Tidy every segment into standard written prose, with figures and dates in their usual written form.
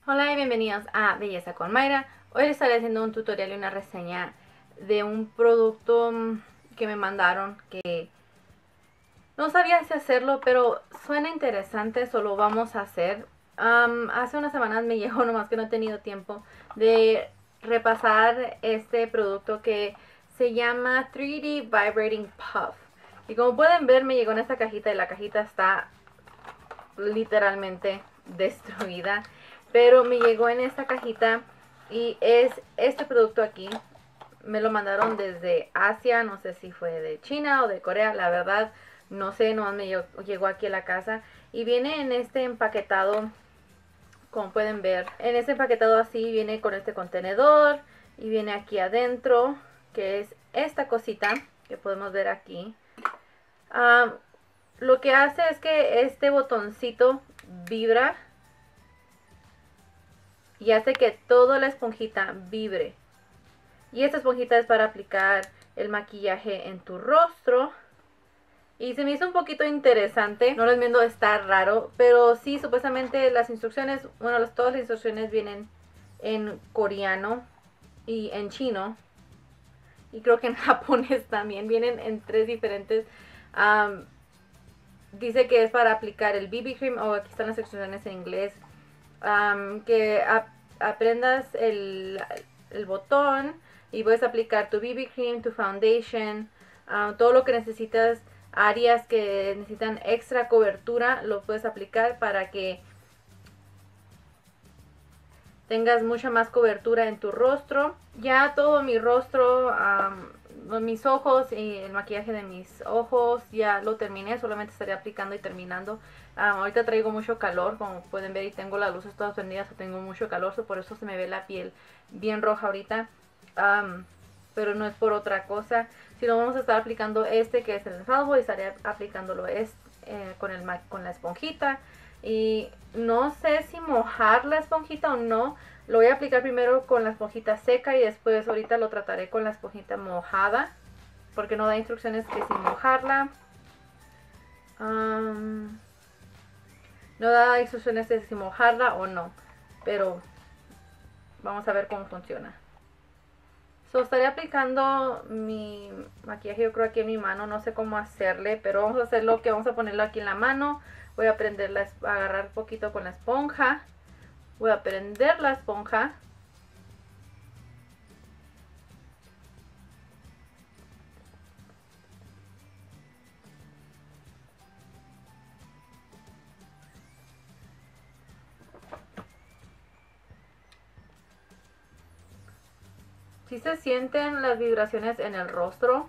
Hola y bienvenidos a Belleza con Mayra. Hoy les estaré haciendo un tutorial y una reseña de un producto que me mandaron que no sabía si hacerlo, pero suena interesante, solo vamos a hacer. Hace unas semanas me llegó, nomás que no he tenido tiempo de repasar este producto que se llama 3D Vibrating Puff. Y como pueden ver, me llegó en esta cajita y la cajita está literalmente destruida, pero me llegó en esta cajita y es este producto aquí. Me lo mandaron desde Asia, no sé si fue de China o de Corea, la verdad no sé, no me llegó aquí a la casa y viene en este empaquetado, como pueden ver, en este empaquetado así viene con este contenedor y viene aquí adentro, que es esta cosita que podemos ver aquí. Um, lo que hace es que este botoncito vibra y hace que toda la esponjita vibre. Y esta esponjita es para aplicar el maquillaje en tu rostro. Y se me hizo un poquito interesante. No les miento, está raro. Pero sí, supuestamente las instrucciones, bueno, todas las instrucciones vienen en coreano y en chino. Y creo que en japonés también. Vienen en tres diferentes. Dice que es para aplicar el BB cream. O aquí están las instrucciones en inglés. Que aprendas el botón y puedes aplicar tu BB cream, tu foundation, todo lo que necesitas, áreas que necesitan extra cobertura, lo puedes aplicar para que tengas mucha más cobertura en tu rostro. Ya todo mi rostro, mis ojos y el maquillaje de mis ojos ya lo terminé, solamente estaré aplicando y terminando. Ahorita traigo mucho calor, como pueden ver, y tengo las luces todas prendidas, tengo mucho calor, por eso se me ve la piel bien roja ahorita. Pero no es por otra cosa, sino vamos a estar aplicando este que es el salvo y estaré aplicándolo con la esponjita. Y no sé si mojar la esponjita o no. Lo voy a aplicar primero con la esponjita seca y después ahorita lo trataré con la esponjita mojada, porque no da instrucciones que sin mojarla. No da instrucciones de si mojarla o no, pero vamos a ver cómo funciona. Estaré aplicando mi maquillaje, yo creo, aquí en mi mano. No sé cómo hacerle, pero vamos a hacer lo que vamos a ponerlo aquí en la mano. Voy a agarrar un poquito con la esponja. Voy a prender la esponja. Si se sienten las vibraciones en el rostro.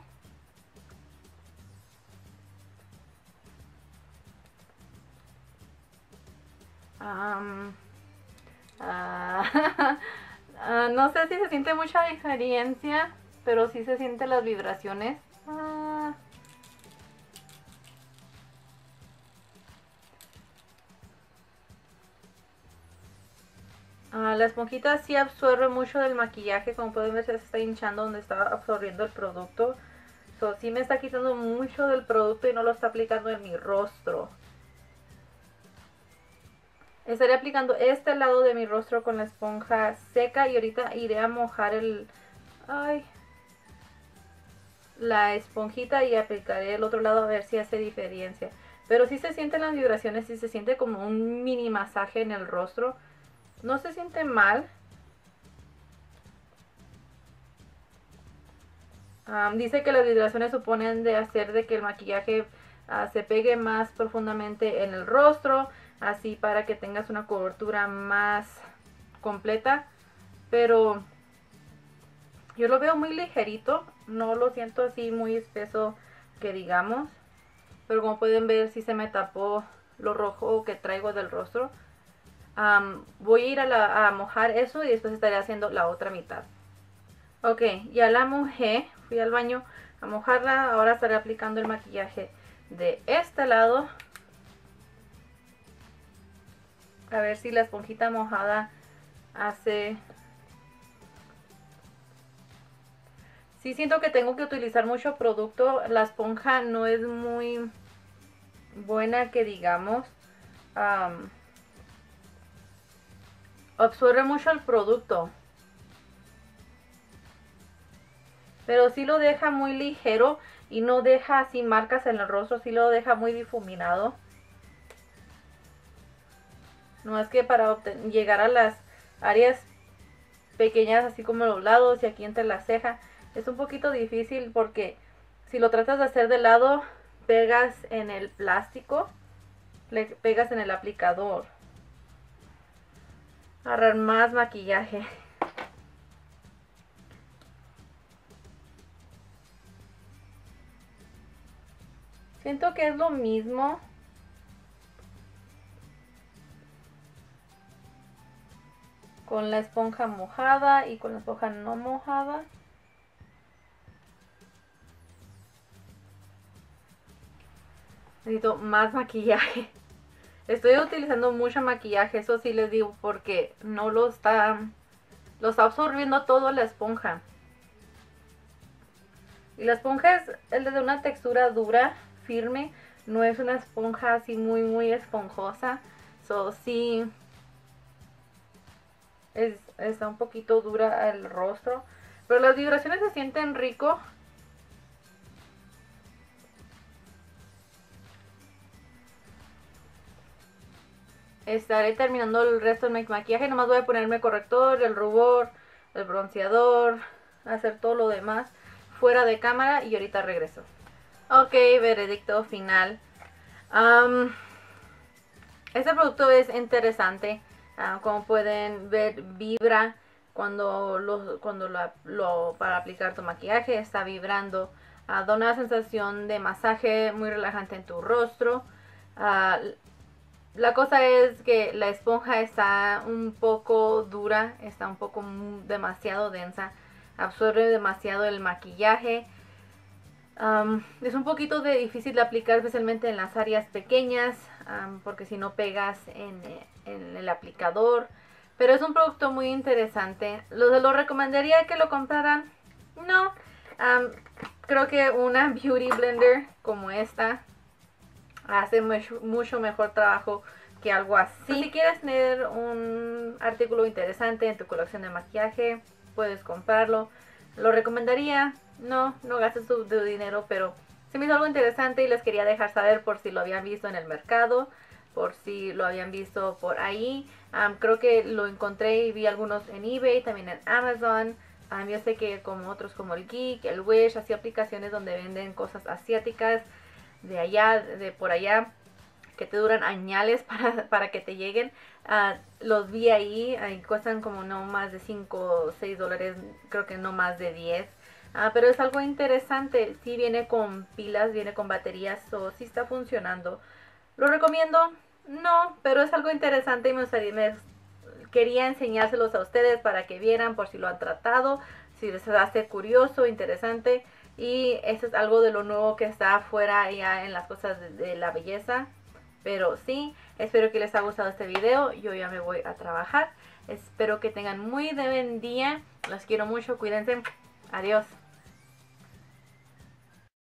No sé si se siente mucha diferencia, pero sí se sienten las vibraciones. La esponjita sí absorbe mucho del maquillaje, como pueden ver se está hinchando donde está absorbiendo el producto. Sí me está quitando mucho del producto y no lo está aplicando en mi rostro. Estaré aplicando este lado de mi rostro con la esponja seca y ahorita iré a mojar la esponjita y aplicaré el otro lado a ver si hace diferencia. Pero sí se sienten las vibraciones, sí se siente como un mini masaje en el rostro. No se siente mal. Dice que las vibraciones suponen de hacer de que el maquillaje se pegue más profundamente en el rostro, así para que tengas una cobertura más completa. Pero yo lo veo muy ligerito, no lo siento así muy espeso que digamos. Pero como pueden ver, sí se me tapó lo rojo que traigo del rostro. Voy a ir a mojar eso y después estaré haciendo la otra mitad. Ok, ya la mojé, fui al baño a mojarla, ahora estaré aplicando el maquillaje de este lado. A ver si la esponjita mojada hace... Sí siento que tengo que utilizar mucho producto, la esponja no es muy buena que digamos. absorbe mucho el producto. Pero sí lo deja muy ligero y no deja así marcas en el rostro, sí lo deja muy difuminado. No es que para llegar a las áreas pequeñas, así como los lados y aquí entre la ceja, es un poquito difícil porque si lo tratas de hacer de lado, pegas en el plástico, le pegas en el aplicador. Agarrar más maquillaje. Siento que es lo mismo. Con la esponja mojada y con la esponja no mojada. Necesito más maquillaje. Estoy utilizando mucho maquillaje, eso sí les digo, porque no lo está absorbiendo todo la esponja. Y la esponja es de una textura dura, firme, no es una esponja así muy esponjosa. So sí está un poquito dura el rostro, pero las vibraciones se sienten rico. Estaré terminando el resto de mi maquillaje. Nomás voy a ponerme corrector, el rubor, el bronceador, hacer todo lo demás fuera de cámara y ahorita regreso. Ok, veredicto final. Este producto es interesante. Como pueden ver, vibra cuando para aplicar tu maquillaje. Está vibrando. Da una sensación de masaje muy relajante en tu rostro. La cosa es que la esponja está un poco dura, está un poco demasiado densa, absorbe demasiado el maquillaje. Es un poquito difícil de aplicar, especialmente en las áreas pequeñas, porque si no pegas en el aplicador. Pero es un producto muy interesante. ¿Lo recomendaría que lo compraran? No. Creo que una Beauty Blender como esta hace mucho mejor trabajo que algo así. Pues si quieres tener un artículo interesante en tu colección de maquillaje, puedes comprarlo. Lo recomendaría. No gastes tu dinero, pero se me hizo algo interesante y les quería dejar saber por si lo habían visto en el mercado, por si lo habían visto por ahí. Creo que lo encontré y vi algunos en eBay, también en Amazon. Yo sé que como otros como el Geek, el Wish, así aplicaciones donde venden cosas asiáticas de allá, de por allá, que te duran añales para que te lleguen. Los vi ahí cuestan como no más de 5 o 6 dólares, creo que no más de 10. Pero es algo interesante, sí viene con pilas, viene con baterías, o sí está funcionando. ¿Lo recomiendo? No, pero es algo interesante y quería enseñárselos a ustedes para que vieran por si lo han tratado, si les hace curioso, interesante. Y eso es algo de lo nuevo que está afuera ya en las cosas de la belleza. Pero sí, espero que les haya gustado este video. Yo ya me voy a trabajar. Espero que tengan muy buen día. Los quiero mucho, cuídense. Adiós.